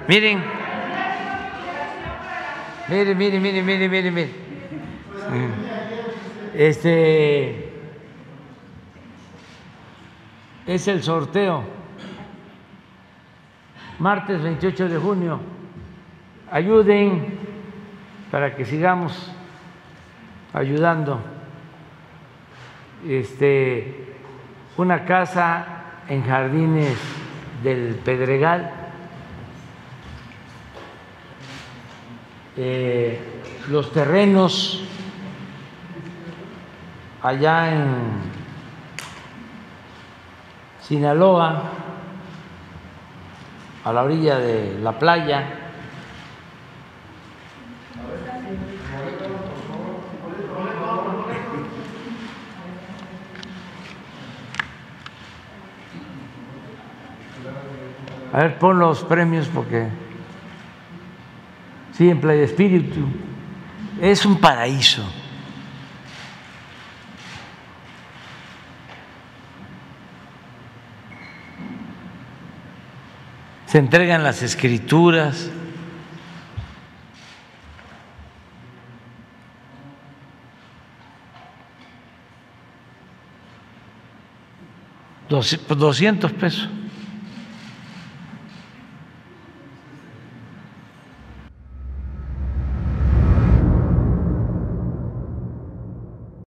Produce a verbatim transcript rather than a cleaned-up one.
Miren, miren, miren, miren, miren, miren, miren. Este es el sorteo. Martes veintiocho de junio. Ayuden para que sigamos ayudando. Este, una casa en Jardines del Pedregal. Eh, los terrenos allá en Sinaloa, a la orilla de la playa. A ver, pon los premios porque sí, en Playa Espíritu es un paraíso. Se entregan las escrituras. Doscientos pesos.